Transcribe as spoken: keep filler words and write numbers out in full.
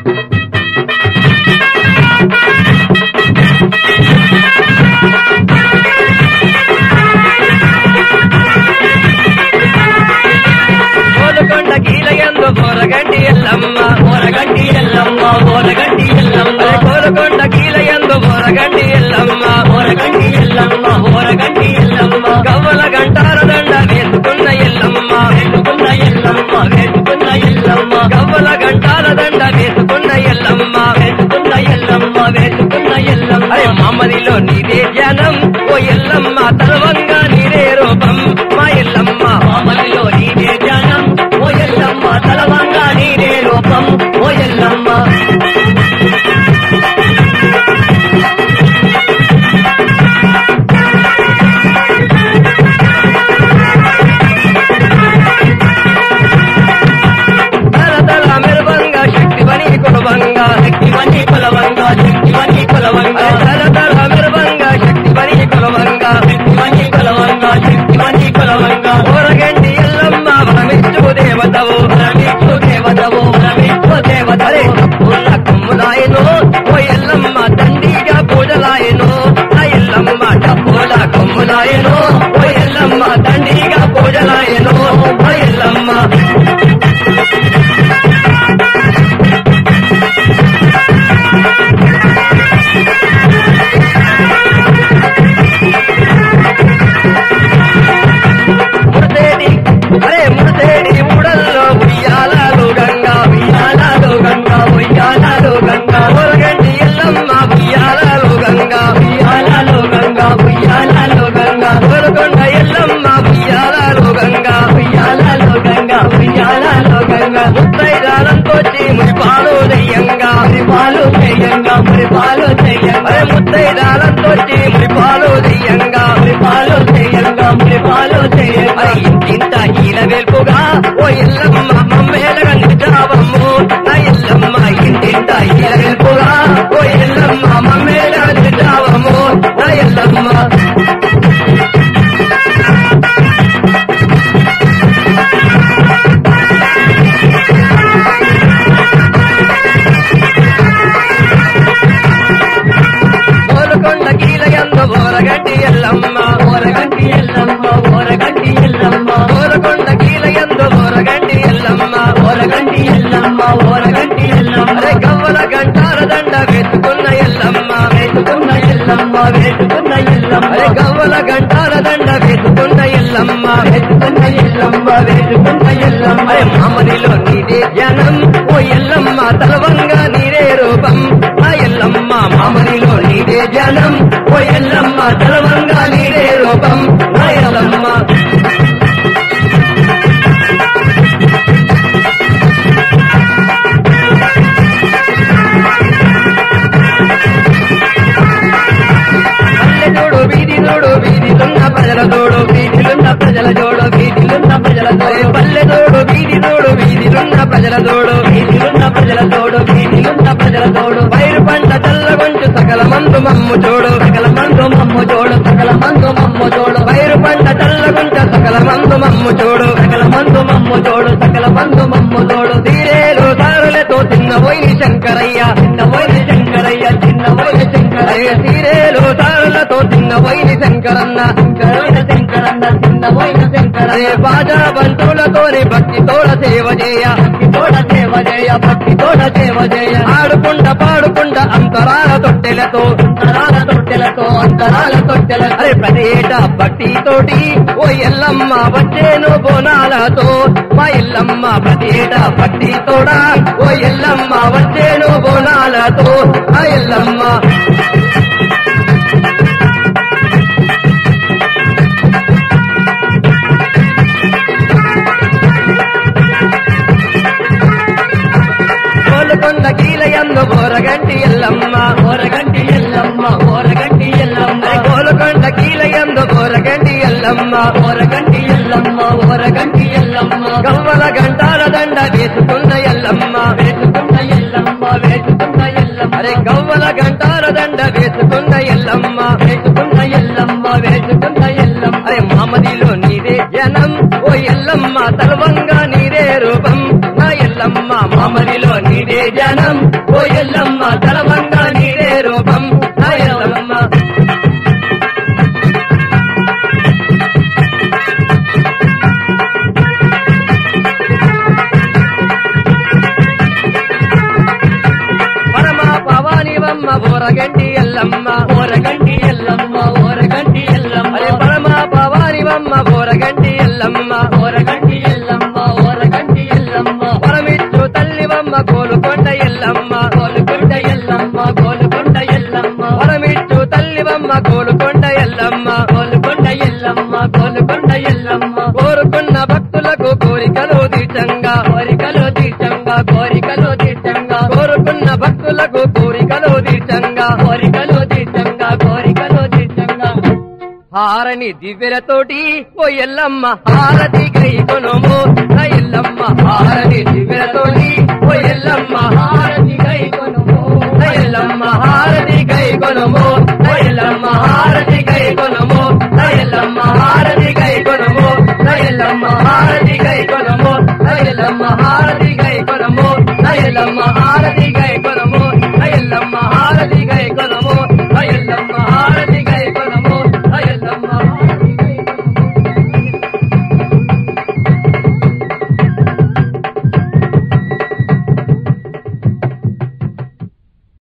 గోలుకొండ కీలయందు బోరగంటి ఎల్లమ్మ బోరగంటి ఎల్లమ్మ బోరగంటి ఎల్లమ్మ గోలుకొండ కీలయందు బోరగంటి ఎల్లమ్మ బోరగంటి ఎల్లమ్మ బోరగంటి ఎల్లమ్మ గవ్వల గంటార దండ వేసుకున్న ఎల్లమ్మ వేసుకున్న ఎల్లమ్మ వేసుకున్న ఎల్లమ్మ గవ్వల గంటార దండ వేసుకున్న ఎల్లమ్మ వేసుకున్న ఎల్లమ్మ వేసుకున్న ఎల్లమ్మ మామదిలో నీదే ధ్యానం ఓ ఎల్లమ్మ తలవంగా నీదే రూపం మా ఎల్లమ్మ మామదిలో నీదే ధ్యానం ఓ ఎల్లమ్మ తలవంగా నీదే రూపం ఓ ఎల్లమ్మ తల మెరువంగా శక్తివని కులవంగా శక్తివని కులవంగా శక్తివని కులవంగా తల తల మెరువంగా శక్తివని కులవంగా శక్తివని కులవంగా శక్తివని కులవంగా ఓరగంటి ఎల్లమ్మ వరమిచ్చు దేవతవు వరమిచ్చు దేవతవు వరమిచ్చు దేవతరే పూల కొమ్ములాయను ఓ ఎల్లమ్మ దండిగా పూజలాయను ఆ ఎల్లమ్మ డబ్బుల కొమ్ములాయను ఓ ఎల్లమ్మ దండిగా పూజలాయను ఓ ఎల్లమ్మ మురసేడి అరే మురసేడి ఊడల్లో ఉయ్యాలాలు గంగా ఉయ్యాలాలు గంగా ఉయ్యాలాలు గంగా ఊరగంటి ఎల్లమ్మ ఉయ్యాలాలు గంగా ఉయ్యాలాలు గంగా ఉయ్యాలాలు గంగా గోలుకొండ ఎల్లమ్మ ఉయ్యాలాలు గంగా ఉయ్యాలాలు గంగా ఉయ్యాలాలు గంగా ముత్తైదాలంతో మురిపాలు దెయ్యంగా మురిపాలు దెయ్యంగా మురిపాలు దెయ్యంగా అరే ముత్తైదాలంతో మురిపాలు దెయ్యంగా మురిపాలు దెయ్యంగా మురిపాలు దెయ్యంగా ఇంటింట ఈల వెల్పుగా ఓ ఎల్లమ్మ మమ్మేలగా నిజావమ్ము నా ఎల్లమ్మ ఇంటింట ఈల వెల్పుగా ఓ ఎల్లమ్మ మమ్మేలగా నిజావమ్ము నా ఎల్లమ్మ గోలుకొండ కీలయందు బోరగంటి ఎల్లమ్మ బోరగంటి ఎల్లమ్మ బోరగంటి ఎల్లమ్మ గోలుకొండ కీలయందు బోరగంటి ఎల్లమ్మ బోరగంటి ఎల్లమ్మ బోరగంటి ఎల్లమ్మ అరే గవ్వల గంటార దండ వేసుకున్న ఎల్లమ్మ వేసుకున్న ఎల్లమ్మ వేసుకున్న ఎల్లమ్మ అరే గవ్వల గంటార దండ వేసుకున్న ఎల్లమ్మ వేసుకున్న ఎల్లమ్మ వేసుకున్న ఎల్లమ్మ అరే మామదిలో నీదే ధ్యానం ఓ ఎల్లమ్మ తలవంగా నీదే రూపం ఆ ఎల్లమ్మ మామదిలో నీదే ధ్యానం ఓ ఎల్లమ్మ తలవంగా నీదే రూపం ఆ ఎల్లమ్మ పల్లెటూడు వీధి తోడు వీధిలున్న ప్రజల తోడు వీధిలున్న ప్రజల జోడు వీధిలున్న ప్రజల తోడు పల్లెటూడు వీధి తోడు వీధిలున్న ప్రజల తోడు వీధిలున్న ప్రజల తోడు వీధిలున్న ప్రజల తోడు పైరు పంట చల్లగొంచు సకల మందు మమ్ము చూడు సకల మందు మమ్ము చూడు సకల మందు మమ్ము చూడు పైరు పంట చల్లగొంచ సకల మందు మమ్ము చూడు సకల మందు మమ్ము చూడు సకల మందు మమ్ము చూడు తీరేలు దారులతో చిన్న పోయి శంకరయ్య చిన్న పోయి శంకరయ్య చిన్న పోయి శంకరయ్య తీరేలు దారులతో చిన్న పోయి శంకరన్న శంకరైన శంకరన్న చిన్న పోయిన శంకరయ్య బాజా బంతులతోని భక్తి తోడ సేవ చేయ భక్తి తోడ సేవ చేయ భక్తి తోడ సేవ చేయ ఆడుకుంట పాడుకుంట అంతరాల తొట్టెలతో అంతరాల తొట్టెలతో అంతరాల తొట్టెలతో అరే ప్రతి ఏటా భక్తి తోటి ఓ ఎల్లమ్మ వచ్చేను బోనాలతో మా ఎల్లమ్మ ప్రతి ఏటా భక్తి తోడా ఓ ఎల్లమ్మ వచ్చేను బోనాలతో ఆ ఎల్లమ్మ గోలుకొండ కీలయందు బోరగంటి ఎల్లమ్మ బోరగంటి ఎల్లమ్మ బోరగంటి ఎల్లమ్మ గోలుకొండ కీలయందు బోరగంటి ఎల్లమ్మ బోరగంటి ఎల్లమ్మ బోరగంటి ఎల్లమ్మ గవ్వల గంటాల దండ వేసుకున్న ఎల్లమ్మ వేసుకున్న ఎల్లమ్మ వేసుకున్న ఎల్లమ్మ అరే గవ్వల గంటాల దండ వేసుకున్న ఎల్లమ్మ వేసుకున్న ఎల్లమ్మ వేసుకున్న ఎల్లమ్మ అరే మామదిలో నీదే జనం ఓ ఎల్లమ్మ తలవంగా నీదే రూపం నా ఎల్లమ్మ మామదిలో నీదే ధ్యానం ఓ ఎల్లమ్మ తలవంగా నీదే రూపం నా ఎల్లమ్మ పరమా పవానివమ్మ ఓరగంటి ఎల్లమ్మ ఓరగంటి ఎల్లమ్మ ఓరగంటి ఎల్లమ్మ పరమా పవానివమ్మ ఓరగంటి ఎల్లమ్మ ఓరగంటి ఎల్లమ్మ ఓరగంటి ఎల్లమ్మ పరమిచ్చు తల్లివమ్మ గోలుకొండ ఎల్లమ్మ గోలుకొండ ఎల్లమ్మ గోలుకొండ ఎల్లమ్మ పరమిచ్చు తల్లివమ్మ గోలుకొండ ఎల్లమ్మ గోలుకొండ ఎల్లమ్మ గోలుకొండ ఎల్లమ్మ కోరుకున్న భక్తులకు కోరికలు తీర్చంగా కోరికలు తీర్చంగా కోరికలు తీర్చంగా కోరుకున్న భక్తులకు కోరికలు తీర్చంగా కోరికలు తీర్చంగా కోరికలు తీర్చంగా హారని దివ్యలతోటి ఓ ఎల్లమ్మ హారతి కై కొనుము నా ఎల్లమ్మ హారని దివ్యలతోటి ఓ ఎల్లమ్మ హారతి కై కొనుము నా ఎల్లమ్మ హారతి కై కొనుము నా ఎల్లమ్మ హారతి కై కొనుము నా ఎల్లమ్మ హారతి కై కొనుము నా ఎల్లమ్మ హారతి కై కొనుము నా ఎల్లమ్మ హారతి కై కొనుము నా ఎల్లమ్మ హారతి కై కొనుము నా ఎల్లమ్మ హారతి కై కొనుము నా ఎల్లమ్మ